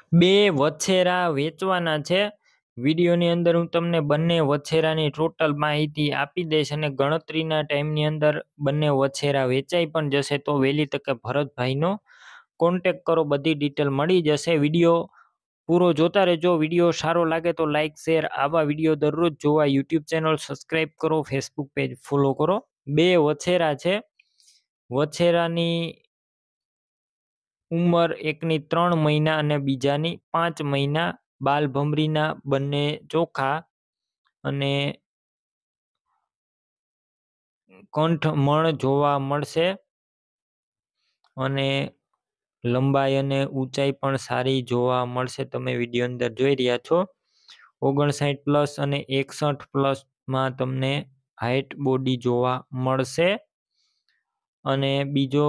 બે વછેરા વેચવાના છે। વિડીયોની અંદર હું તમને બંને વછેરાની ટોટલ માહિતી આપી દઈશ અને ગણતરીના ટાઈમની અંદર બંને વછેરા વેચાઈ પણ જશે। તો વહેલી તકે ભરતભાઈનો કોન્ટેક્ટ કરો, બધી ડિટેલ મળી જશે। વિડીયો પૂરો જોતા રહેજો। વિડીયો સારો લાગે તો લાઇક શેર, આવા વિડીયો દરરોજ જોવા યુટ્યુબ ચેનલ સબસ્ક્રાઈબ કરો, ફેસબુક પેજ ફોલો કરો। બે વછેરા છે। વછેરાની ઉંમર એકની 3 મહિના અને બીજાની 5 મહિના। બાલભમરીના બંને ચોખા અને કંઠમણ જોવા મળશે અને લંબાઈ અને ઊંચાઈ પણ સારી જોવા મળશે। તમે વિડીયો અંદર જોઈ રહ્યા છો 59+ અને 61+ માં તમને હાઈટ બોડી જોવા મળશે। અને બીજો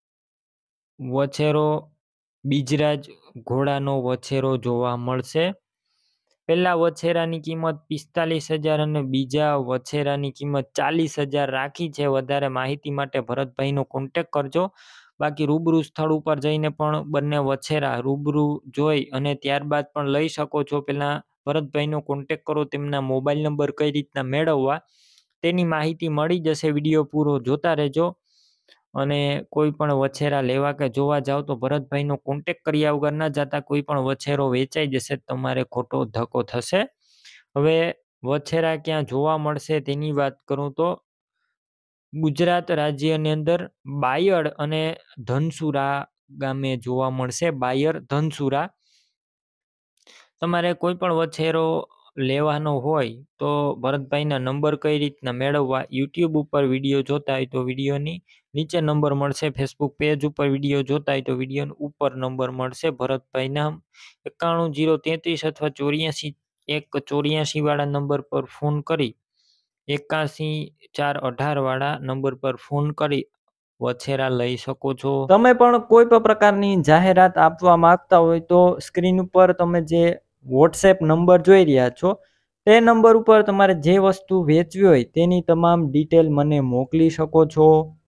વછેરો બીજરાજ ઘોડાનો વછેરો જોવા મળશે। પહેલા વછેરાની કિંમત 45,000 અને બીજા વછેરાની કિંમત 40,000 રાખી છે। વધારે માહિતી માટે ભરતભાઈનો કોન્ટેક્ટ કરજો। બાકી રૂબરૂ સ્થળ ઉપર જઈને પણ બંને વછેરા રૂબરૂ જોઈ અને ત્યારબાદ પણ લઈ શકો છો। પહેલા ભરતભાઈનો કોન્ટેક્ટ કરો, તેમના મોબાઈલ નંબર કઈ રીતના મેળવવા તેની માહિતી મળી જશે। વિડીયો પૂરો જોતા રહેજો। અને કોઈ પણ વછેરા લેવા કે જોવા જાવ તો ભરતભાઈનો કોન્ટેક્ટ કર્યા વગર ના જતા। કોઈ પણ વછેરો વેચાઈ જશે તમારે ખોટો ધક્કો થશે। હવે વછેરા ક્યાં જોવા મળશે તેની વાત કરું તો ગુજરાત રાજ્યની અંદર બાયડ અને ધનસુરા ગામે જોવા મળશે। બાયર ધનસુરા તમારે કોઈ પણ વછેરો લેવાનો હોય તો ભરતભાઈના નંબર કઈ રીતના મેળવવા, યુટ્યુબ ઉપર વિડીયો જોતા હોય તો વિડીયોની નીચે નંબર મળશે, ફેસબુક પેજ ઉપર વિડીયો જોતા હોય તો વિડીયો ઉપર નંબર મળશે। ભરતભાઈના 91 033 અથવા 84 184 વાળા નંબર પર ફોન કરી 81 418 વાળા નંબર પર ફોન કરી વછેરા લઈ શકો છો। તમે પણ કોઈ પણ પ્રકારની જાહેરાત આપવા માંગતા હોય તો સ્ક્રીન ઉપર તમે જે વોટ્સએપ નંબર જોઈ રહ્યા છો તે નંબર ઉપર તમારે જે વસ્તુ વેચવી હોય તેની તમામ ડિટેલ મને મોકલી શકો છો।